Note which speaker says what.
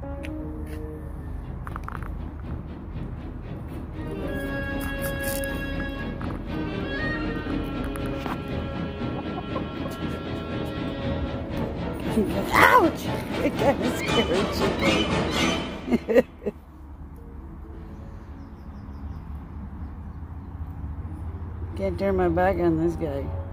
Speaker 1: Ouch! It kind of scared you. Can't turn my back on this guy.